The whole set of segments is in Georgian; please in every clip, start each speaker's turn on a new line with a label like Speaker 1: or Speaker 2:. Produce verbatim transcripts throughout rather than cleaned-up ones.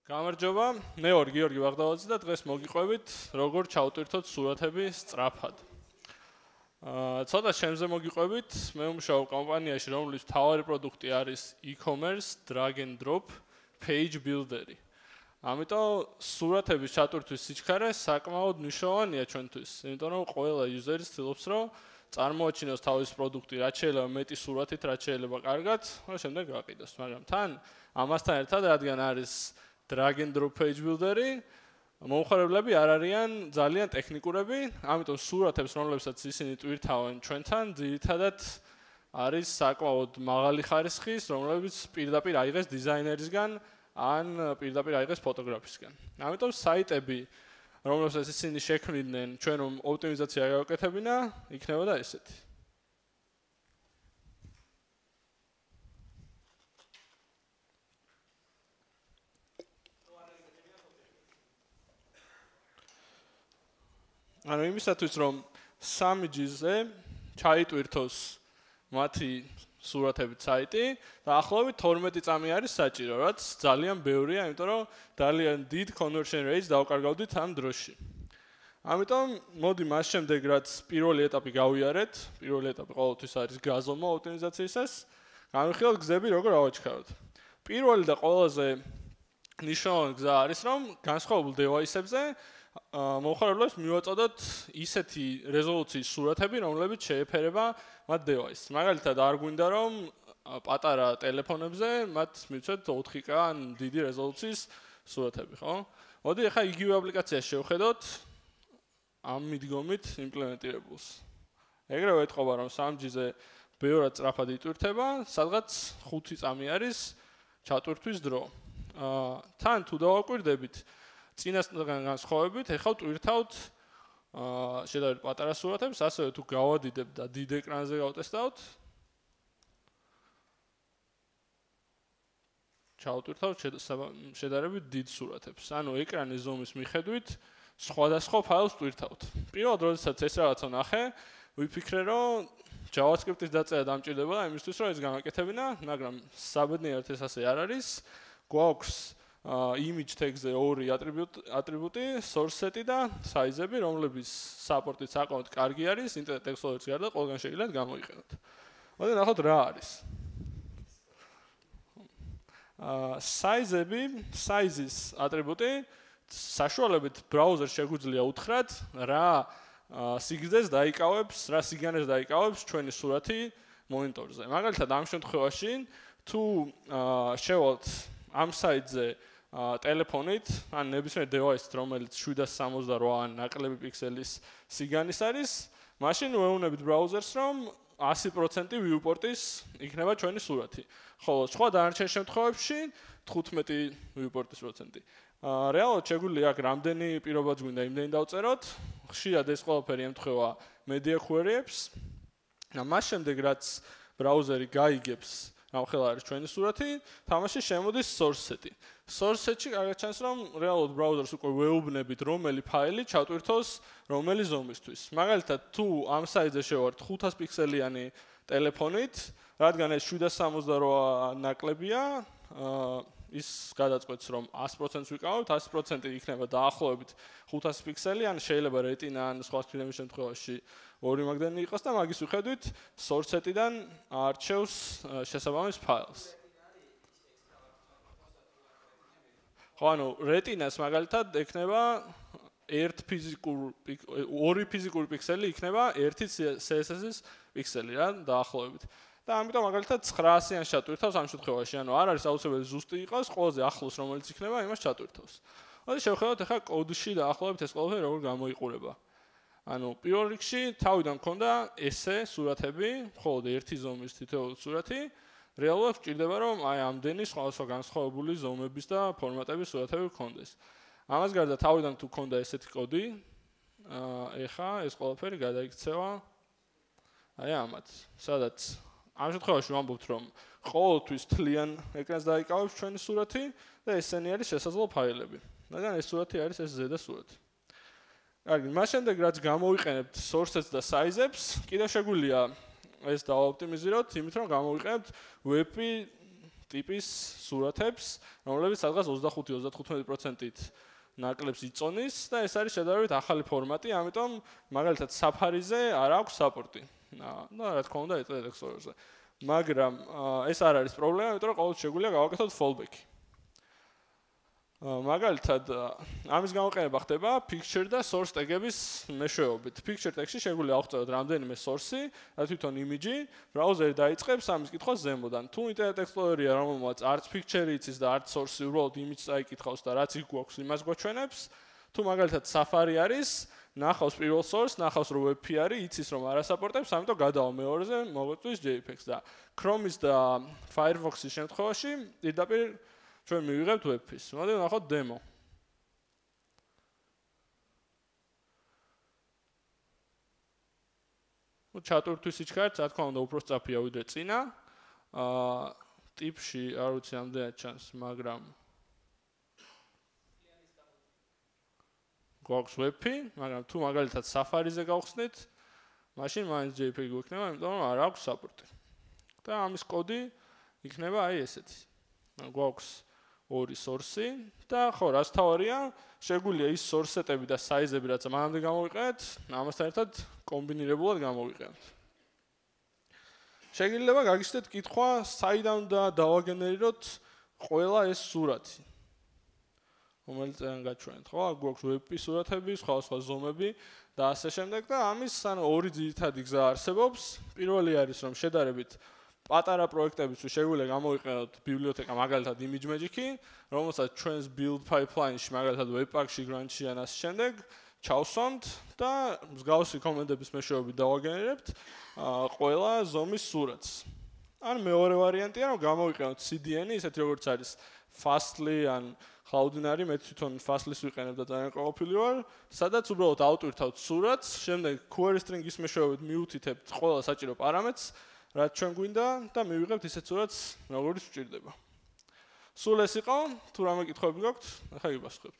Speaker 1: გამარჯობა, მე ვარ გიორგი ბაღდავაძე და დღეს მოგიყვებით როგორ ჩავტვირთოთ სურათები სწრაფად. აა ცოტა შემზე მოგიყვებით, მე ვმუშაობ კომპანიაში, რომლის მთავარი პროდუქტი არის e-commerce, drag and drop, page builder-ი. ამიტომ სურათების ჩატვირთვის სიჩქარე საკმაოდ მნიშვნელოვანია ჩვენთვის, იმიტომ რომ ყველა user-ი ცდილობს რომ წარმოაჩინოს თავის პროდუქტი, რაც შეიძლება მეტი სურათით, რაც შეიძლება კარგად, და შემდეგ გაყიდოს, მაგრამ თან ამასთან ერთად რადგან არის drag and drop page builder-ი, მომხმარებლები არ არიან ძალიან ტექნიკურები, ამიტომ სურათებს, რომლებსაც ისინი ტვირთავენ ჩვენთან, ძირითადად არის საკმაოდ მაღალი ხარისხის, რომლებიც პირდაპირ აიღეს დიზაინერისგან ან პირდაპირ აიღეს ფოტოგრაფისგან. ამიტომ საიტები, რომლებსაც ისინი შექმნიდნენ, ჩვენ რომ ოპტიმიზაცია გავაკეთებინა, იქნებოდა ესეთი. ანუ იმისათვის რომ სამი ჯი-ზე ჩაიტვირთოს მათი სურათებით საიტი და ახლობით თორმეტი წამი არის საჭირო, რაც ძალიან ბევრია, იმიტომ რომ ძალიან დიდ conversion rates დავკარგავდით ამ დროში. ამიტომ მოდი მას შემდეგ რაც პირველი ეტაპი გავიარეთ, პირველი ეტაპი ყოველთვის არის გაზომა ოპტიმიზაციისას, განვიხილოთ გზები როგორ ავაჩქაროთ. პირველი და ყველაზე მნიშვნელოვანი გზა არის რომ განსხვავებულ დევაისებზე მომხმარებლებს მივაწოდოთ ისეთი რეზოლუციის სურათები, რომლებიც შეეფერება მათ დევაისს. მაგალითად, არ გვინდა რომ პატარა ტელეფონებზე მათ მივცეთ ოთხი კა ან დიდი რეზოლუციის სურათები, ხო? მოდი ახლა იგივე აპლიკაციაში შევხედოთ ამ მიდგომით იმპლემენტირებულს. ეგრევე ეთყობა რომ სამი ჯი-ზე ბევრად სწრაფად იტვირთება, სადღაც ხუთი წამი არის ჩატვირთვის დრო. აა თან თუ დავაკვირდებით წინასწარ განსხვავებით, ეხლა ვტვირთავთ აა შედარებით პატარა სურათებს, ასევე თუ გავადიდებთ და დიდ ეკრანზე გავტესტავთ. ჩავტვირთავთ შედარებით დიდ სურათებს. ანუ ეკრანის ზომის მიხედვით სხვადასხვა ფაილს ვტვირთავთ. პირველად როდესაც ეს რაღაცა ნახე, ვიფიქრე რომ JavaScript-ის დაწერა დამჭირდებოდა იმისთვის, რომ ეს გამაკეთებინა, მაგრამ საბედნიერად ეს ასე არ არის. გვაქვს image tag-ზე ორი ატრიბუტი, source set-ი და size-ები, რომლების support-ით საკმაოდ კარგი არის, internet explorer-ს გარდა ყველგან შეგიძლიათ გამოიყენოთ. მოდი ნახოთ რა არის. აა size-ები, size-ის ატრიბუტი საშუალებით ბრაუზერს შეგვიძლია უთხრათ რა სიგრძეს დაიკავებს, რა სიგანეს დაიკავებს ჩვენი სურათი მონიტორზე. მაგალითად, ამ შემთხვევაში თუ შევალთ ამ საიტზე ტელეფონით, ან ნებისმიერ დევაისით, რომელიც შვიდას სამოცდარვა ან ნაკლები პიქსელის სიგანის არის, მაშინ ვეუბნებით ბრაუზერს, რომ ასი პროცენტი viewport-ის იქნება ჩვენი სურათი. ხოლო სხვა დანარჩენ შემთხვევებში თხუთმეტი viewport-ის პროცენტი. რეალურად შეგვიძლია აქ რამდენი პირობაც გვინდა იმდენი დავწეროთ. ხშირად ეს ყველაფერი ემთხვევა media query-ებს. და მას შემდეგ რაც ბრაუზერი გაიგებს რა ხელა არის ჩვენი სურათი, თამაში შემოდის source set-ი. source set-ში კარგად ჩანს, რომ რეალურად ბრაუზერს უკვე ვეუბნებით, რომელი ფაილი ჩავტვირთოს რომელი ზომისთვის. მაგალითად, თუ ამ საიტზე შევართ ხუთას პიქსელიანი ტელეფონით, რადგან ეს შვიდას სამოცდარვა ნაკლებია, ის გადაწყვეტს, რომ ასი პროცენტს ვიკავებთ, ასი პროცენტი იქნება დაახლოებით ხუთას პიქსელი, ან შეიძლება retina ან სხვა სქრინების შემთხვევაში ორი მაგდენი იყოს და მაგის მიხედვით source set-იდან არჩევს შესაბამის ფაილს. ხო, ანუ retina-ს მაგალითად ექნება ერთ ფიზიკურ ორი ფიზიკური პიქსელი იქნება ერთი C S S-ის პიქსელი რა, დაახლოებით. და ამიტომ მაგალითად ცხრაასი-იან ჩატვირთავს ამ შემთხვევაში, ანუ არ არის აუცილებელი ზუსტი იყოს, ყველაზე ახლოს რომელიც იქნება, იმას ჩატვირთავს. მოდი შევხედოთ ახლა კოდში დაახლოებით ეს ყველაფერი როგორ გამოიყურება. ანუ პირველ რიგში თავიდან მქონდა ესე სურათები, მხოლოდ ერთი ზომის თითოეული სურათი, რეალურად გვჭირდება რომ აი ამდენი სხვადასხვა განსხვავებული ზომების და ფორმატების სურათები გქონდეს. ამას გარდა თავიდან თუ მქონდა ესეთი კოდი, ეხა ეს ყველაფერი გადაიქცევა აი ამათ, სადაც ამ შემთხვევაში ვამბობთ რომ ყოველთვის თლიან ეკრანს დაიკავებს ჩვენი სურათი და ესენი არის შესაძლო ფაილები. მაგრამ ეს სურათი არის ეს ზედა სურათი. კარგი, მას შემდეგ რაც გამოვიყენებთ source-ებს და size-ებს, კიდევ შეგვიძლია ეს დავაოპტიმიზიროთ, იმით რომ გამოვიყენებთ web-ი ტიპის სურათებს, რომლებიც სადღაც ოცდახუთი ოცდათხუთმეტი პროცენტით ნაკლებს იწონის და ეს არის შედარებით ახალი ფორმატი, ამიტომ მაგალითად Safari-ზე არ აქვს საპორტი. და რა თქმა უნდა, Internet Explorer-ზე. მაგრამ ეს არ არის პრობლემა, იმიტომ რომ ყოველთვის შეგვიძლია გავაკეთოთ fallback-ი. მაგალითად, ამის გამოყენება ხდება picture და source tag-ების მეშვეობით. Picture tag-ში შეგვიძლია ავღწევოთ რამდენიმე source-ი და თვითონ image-ი, ბრაუზერი დაიწყებს ამის კითხვას ზემოდან. თუ Internet Explorer-ია, რომელმაც არც picture იცის და არც source-ი, უბრალოდ image-ს წაიკითხავს და რაც იქ გვაქვს, იმას გვაჩვენებს. თუ მაგალითად Safari არის, ნახავს პირველ source, ნახავს რომ WebP არის, იცის რომ არ ასაპორტებს, ამიტომ გადავა მეორეზე, მოგვიწვის JPEG-ს და Chrome-ის და Firefox-ის შემთხვევაში პირდაპირ ჩვენ მივიღებთ WebP-ს. მოდი ვნახოთ demo. ну ჩატურთვის სიჩქარით, რა თქმა უნდა, უფრო სწაფია ვიდრე წინა. აა ტიპში არ ვიცი ამდენად ჩანს, მაგრამ გვაქვს WebP, მაგრამ თუ მაგალითად Safari-ზე გავხსნით, მაშინ მაინც JPEG გვექნება, იმიტომ რომ არ აქვს საპორტი. და ამის კოდი იქნება აი ესეთი. გვაქვს ორი source-ი და ხო, რაც თავარია, შეგვიძლია ის source-ები და size-ები, რაც მანამდე გამოვიყენეთ, ამასთან ერთად კომბინირებულად გამოვიყენოთ. შეგიძლია გაგიჩნდეთ კითხვა, საიდან და დავაგენერიროთ ყველა ეს სურათი. რომელიც ან გაჩვენეთ, ხო? გვაქვს WebP სურათები, სხვა სხვა ზომები და ასე შემდეგ და ამის ანუ ორი ძირითადი გზა არსებობს. პირველი არის რომ შედარებით პატარა პროექტებისთვის შეგვიძლია გამოვიყენოთ ბიბლიოთეკა მაგალითად ImageMagick-ი, რომელსაც ჩვენს build pipeline-ში მაგალითად Webpack-ში, Grant-ში ან ასე შემდეგ ჩავსვამთ და მსგავსი კომენტების მეშვეობით დავაგენერებთ ყველა ზომის სურათს. ან მეორე ვარიანტია რომ გამოვიყენოთ C D N-ი, ისეთი როგორც არის Fastly ან Cloudinary, მე თვითონ Fastly-ს ვიყენებ და ძალიან ყოველფილი ვარ, სადაც უბრალოდ ავტვირთავთ სურათს, შემდეგ query string-ის მეშვეობით მიუთითებთ ყველა საჭირო პარამეტრს, რაც ჩვენ გვინდა და მივიღებთ ისეთ სურათს, როგორც გვჭირდება. სულ ეს იყო, თუ რამე კითხვები გაქვთ, ახლა გიპასუხებთ.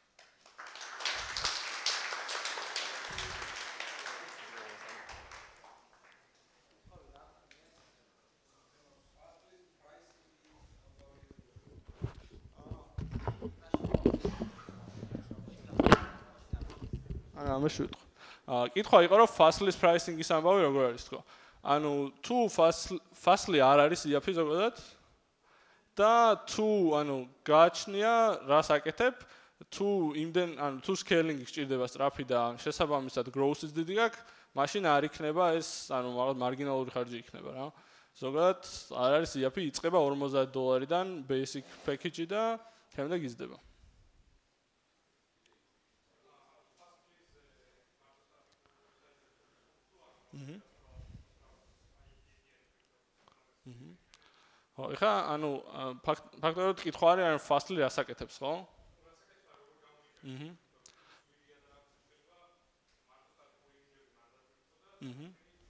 Speaker 1: ანუ ამას ვიტყვი. აა კითხვა იყო რომ Fastly-ის pricing-ის ამბავი როგორ არის თქო. ანუ თუ Fastly არ არის I A P ზოგადად და თუ ანუ გააჩნია რას აკეთებ, თუ იმდენ ანუ თუ scaling-ი გჭირდება სწრაფი და შესაბამისად growth-იც დიდი გაქვს, მაშინ არ იქნება ეს ანუ მარგინალური ხარჯი იქნება რა. ზოგადად არ არის I A P, იწყება ორმოცდაათი დოლარიდან basic package-ი და შემდეგ იზრდება. Mhm. Mhm. ხო, ეხლა ანუ ფაქტობრივად კითხვა არის, ან Fastly რას აკეთებს, ხო? Mhm. Mhm.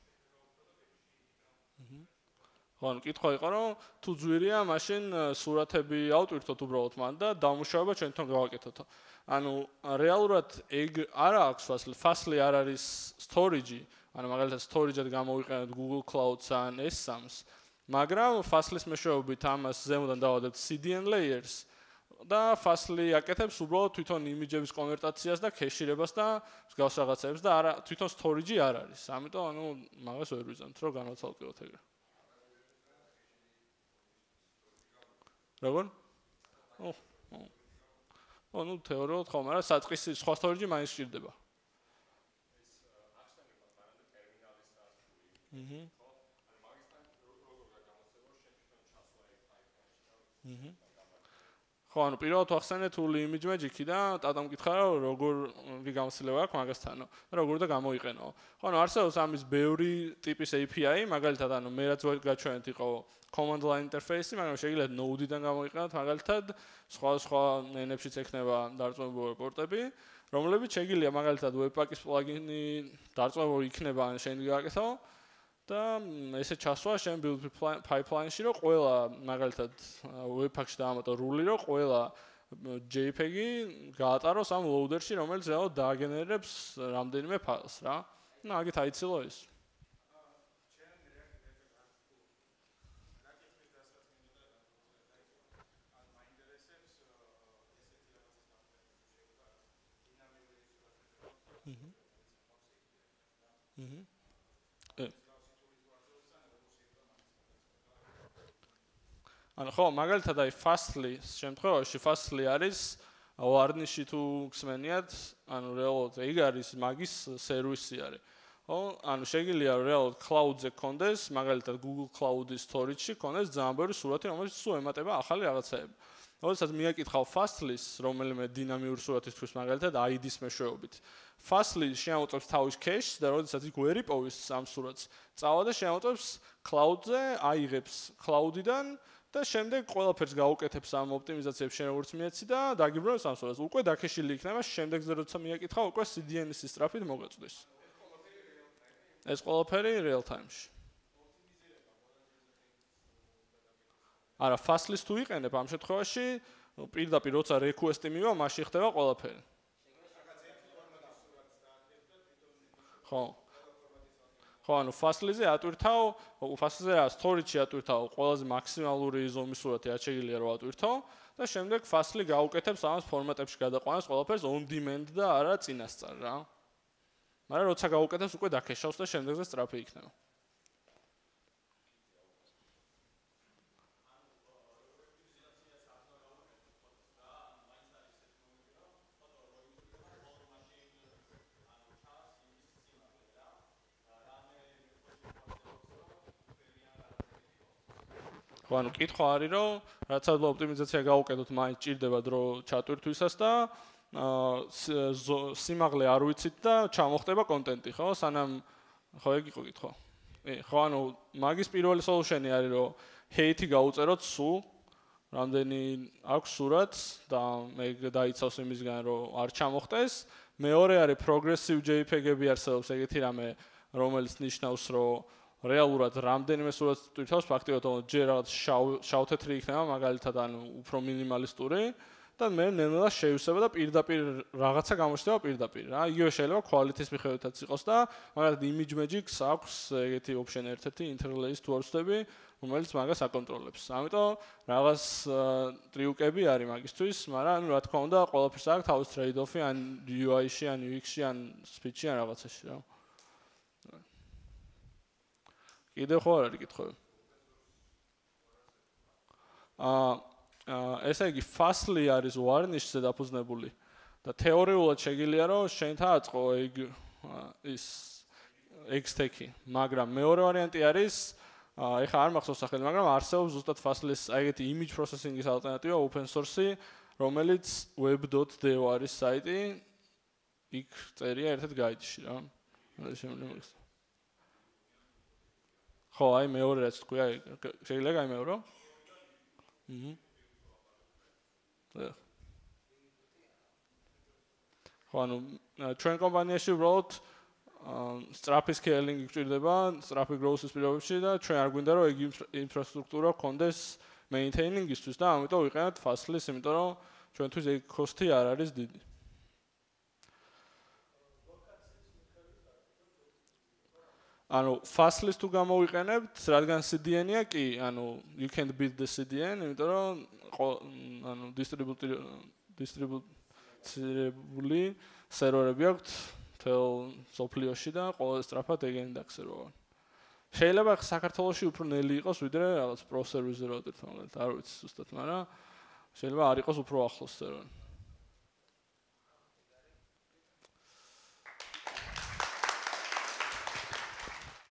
Speaker 1: Mhm. ხო, ანუ კითხვა იყო, რომ თუ ძვირია, მაშინ სურათები ავტვირთოთ უბრალოდ მან და დამუშავება ჩვენ თვითონ გავაკეთოთ. ანუ რეალურად ეგ არ აქვს Fastly, Fastly არ არის storage-ი, ანუ მაგალითად storage-ად გამოვიყენოთ Google Cloud-ს ან S SAM-ს, მაგრამ Fastly-ის მეშვეობით ამას ზემოდან დავადებთ C D N layers და Fastly აკეთებს უბრალოდ თვითონ იმიჯების კონვერტაციას და ქეშირებას და მსგავს რაღაცებს და არა თვითონ storage-ი არ არის. ამიტომ ანუ მაგას ვერ ვიზამთ, რომ განვაცალკევოთ ეგრე. როგორ? ო, ო. ო, ну თეორიულად ხო, მაგრამ საწყისი სხვა storage-ი მაინც სჭირდება. Mhm. Mhm. ხო, ანუ პირველად ვახსენე თული ImageMagick-ი და ტატამ მკითხა რომ როგორი გამოცდილება აქვს მაგასთან, როგორ და გამოიყენო. ხო, ანუ არსებობს ამის ბევრი ტიპის A P I, მაგალითად ანუ მე რაც გაჩვენეთ იყო command line interface-ი, მაგრამ შეგიძლიათ Node-დან გამოიყენოთ, მაგალითად სხვა სხვა ენებშიც ექნება დარწმუნებული პორტები, რომლებიც შეგიძლია მაგალითად Webpack-ის პლაგინი დარწმუნებული იქნება ან შენ გააკეთო. და ესე ჩასვა შენ build pipeline-ში, რომ ყველა მაგალითად Webpack-ში დაამატო rule-ი, რომ ყველა JPEG-ი გაატაროს ამ loader-ში, რომელიც რეალურად დააგენერებს რამდენიმე ფაილს რა. და აგეთ აიცილო ეს. Mhm. Mhm. ე. ანუ ხო, მაგალითად აი Fastly-ის შემთხვევაში Fastly არის ვარნიში თუ გსმენიათ, ანუ რეალურად ეგ არის მაგის სერვისი არის. ხო, ანუ შეგიძლია რეალურად cloud-ზე გქონდეს, მაგალითად Google Cloud-ის storage-ში გქონდეს ძალიან ბევრი სურათი, რომელიც სულ ემატება ახალი რაღაცეები. როდესაც მიაკითხავ Fastly-ს, რომელიმე დინამიური სურათისთვის მაგალითად άი დის მეშვეობით. Fastly შეამოწმებს თავის cache-ს და როდესაც იქ ვერ იპოვის ამ სურათს, წავა და შეამოწმებს cloud-ზე, აიღებს cloud-იდან და შემდეგ ყველაფერს გაუკეთებს ამ ოპტიმიზაციებს შენ როგორც მიეცი და დაგიბრუნებს ამ სურათს. უკვე დაკეშილი იქნება, შემდეგზე როცა მიაკითხავ, უკვე სი დი ენ-ის სწრაფით მოგაწვდის. ეს ყველაფერი real time-ში. არა, Fastly-ს თუ იყენებ ამ შემთხვევაში, პირდაპირ როცა request-ი მივა, მაშინ ხდება ყველაფერი. ხო. ხო, ანუ Fastly-ზე ატვირთავ, Fastly-ზე რა, storage-ში ატვირთავ, ყველაზე მაქსიმალური ზომის სურათი რაც შეგიძლია რომ ატვირთო და შემდეგ Fastly გაუკეთებს ამას ფორმატებში გადაყვანას ყველაფერს on demand და არა წინასწარ რა. მაგრამ როცა გაუკეთებს უკვე დაკეშავს და შემდეგზე სწრაფი იქნება. ხო, ანუ კითხვა არის, რომ რაც ადვე ოპტიმიზაცია გაუკეთოთ, მაინც ჭირდება დრო ჩატვირთვისას და სიმაღლე არ ვიცით და ჩამოხდება კონტენტი, ხო? სანამ ხო ეგ იყო კითხვა. ხო, ანუ მაგის პირველი solution-ი არის, რომ hate-ი გაუწეროთ სულ, რამდენი აქვს სურათს და მე დაიცავს იმისგან, რომ არ ჩამოხტეს. მეორე არის progressive JPEG-ები არსებობს ეგეთი რამე, რომელიც ნიშნავს, რომ რეალურად რამდენიმე სურათს თვითონ ფაქტიურად ჯერ რაღაც შავ-თეთრი იქნება, მაგალითად ანუ უფრო მინიმალისტური და მე ნელ-ნელა შევისება და პირდაპირ რაღაცა გამოჩნდება პირდაპირ რა. იგივე შეიძლება quality-ის მიხედვითაც იყოს და მაგალითად image magic-ს აქვს ეგეთი option ერთ-ერთი interlace თუ არ ვცდები, რომელიც მაგას აკონტროლებს. ამიტომ რაღაც ტრიუკები არის მაგისთვის, მაგრამ ანუ რა თქმა უნდა, ყველაფერს აქვს თავის trade-off-ი ან იუ აი-ში, ან იუ ექს-ში, ან speech-ში, ან რაღაცაში რა. კიდევ ხო არ არის კითხვები? აა ესე იგი Fastly არის Varnish-ზე დაფუძნებული და თეორიულად შეგიძლია რომ შენ დააწყო ეგ ის X-Tech-ი, მაგრამ მეორე ვარიანტი არის ეხლა არ მახსოვს სახელი, მაგრამ არსებობს ზუსტად Fastly-ის ეგეთი image processing-ის ალტერნატივა open source-ი, რომელიც web.dev არის საიტი, იქ წერია ერთ-ერთ გაიდში რა. შემიძლია ხო, აი მეორე რაც თქვია, შეიძლება გამეორო? აჰა. ხო, ანუ ჩვენ კომპანიაში უბრალოდ სწრაფი scaling-ი გვჭირდება, სწრაფი growth-ის პირობებში და ჩვენ არ გვინდა რომ ეგ ინფრასტრუქტურა გქონდეს maintaining-ისთვის და ამიტომ ვიყენებთ Fastly-ს, იმიტომ რომ ჩვენთვის ეგ cost-ი არ არის დიდი. ანუ Fastly-ს თუ გამოვიყენებთ, რადგან სი დი ენ-ია კი, ანუ you can't beat the სი დი ენ, იმიტომ რომ ანუ distributable სერვერები აქვთ თელ სოფლიოში და ყველა სწრაფად ეგენი დაგსერვავენ. შეიძლება საქართველოში უფრო ნელი იყოს, ვიდრე რაღაც pro service-ზე რა ვთქვით, არ ვიცი ზუსტად, მაგრამ შეიძლება არ იყოს უფრო ახლოს სერვერი.